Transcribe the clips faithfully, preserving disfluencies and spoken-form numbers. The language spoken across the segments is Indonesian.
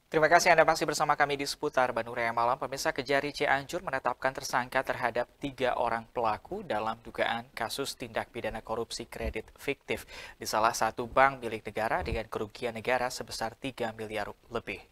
Terima kasih Anda masih bersama kami di seputar Bandung Raya Malam. Pemirsa, Kejari Cianjur menetapkan tersangka terhadap tiga orang pelaku dalam dugaan kasus tindak pidana korupsi kredit fiktif di salah satu bank milik negara dengan kerugian negara sebesar tiga miliar lebih.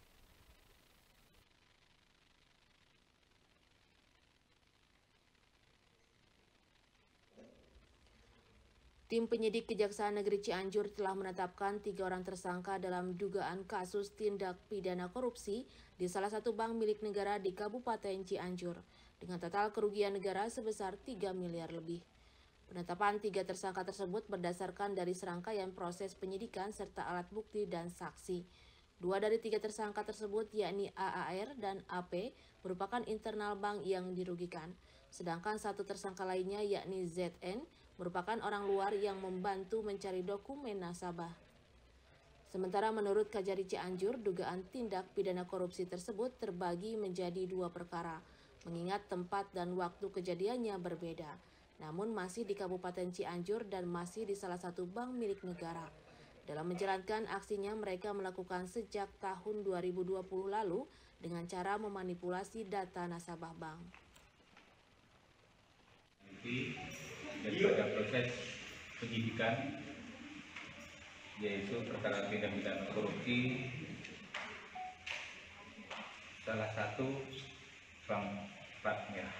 Tim penyidik Kejaksaan Negeri Cianjur telah menetapkan tiga orang tersangka dalam dugaan kasus tindak pidana korupsi di salah satu bank milik negara di Kabupaten Cianjur dengan total kerugian negara sebesar tiga miliar lebih. Penetapan tiga tersangka tersebut berdasarkan dari serangkaian proses penyidikan serta alat bukti dan saksi. Dua dari tiga tersangka tersebut yakni A A R dan A P merupakan internal bank yang dirugikan. Sedangkan satu tersangka lainnya yakni Z N merupakan orang luar yang membantu mencari dokumen nasabah. Sementara menurut Kejari Cianjur, dugaan tindak pidana korupsi tersebut terbagi menjadi dua perkara, mengingat tempat dan waktu kejadiannya berbeda, namun masih di Kabupaten Cianjur dan masih di salah satu bank milik negara. Dalam menjalankan aksinya, mereka melakukan sejak tahun dua ribu dua puluh lalu dengan cara memanipulasi data nasabah bank. Daripada proses penyidikan yaitu perkara tindak pidana korupsi salah satu bank plat merah,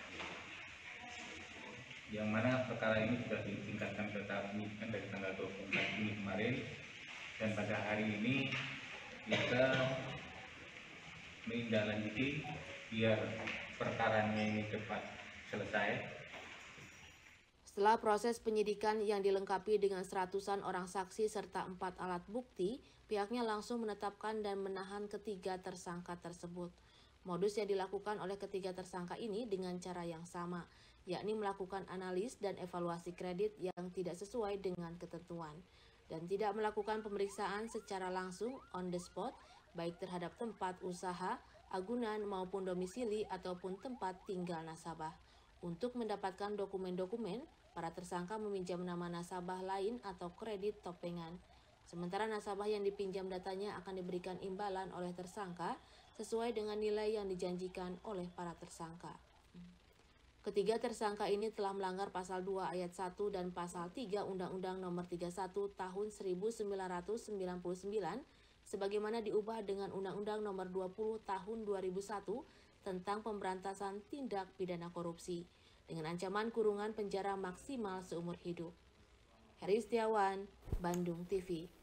yang mana perkara ini sudah ditingkatkan ke tahap penyidikan dari tanggal dua puluh empat Juni kemarin, dan pada hari ini kita menindaklanjuti biar perkaranya ini cepat selesai. Setelah proses penyidikan yang dilengkapi dengan seratusan orang saksi serta empat alat bukti, pihaknya langsung menetapkan dan menahan ketiga tersangka tersebut. Modus yang dilakukan oleh ketiga tersangka ini dengan cara yang sama, yakni melakukan analis dan evaluasi kredit yang tidak sesuai dengan ketentuan, dan tidak melakukan pemeriksaan secara langsung on the spot, baik terhadap tempat usaha, agunan maupun domisili ataupun tempat tinggal nasabah. Untuk mendapatkan dokumen-dokumen, para tersangka meminjam nama nasabah lain atau kredit topengan. Sementara nasabah yang dipinjam datanya akan diberikan imbalan oleh tersangka sesuai dengan nilai yang dijanjikan oleh para tersangka. Ketiga tersangka ini telah melanggar pasal dua ayat satu dan pasal tiga Undang-Undang Nomor tiga puluh satu Tahun seribu sembilan ratus sembilan puluh sembilan sebagaimana diubah dengan Undang-Undang Nomor dua puluh Tahun dua ribu satu tentang pemberantasan tindak pidana korupsi dengan ancaman kurungan penjara maksimal seumur hidup. Heri Setiawan, Bandung T V.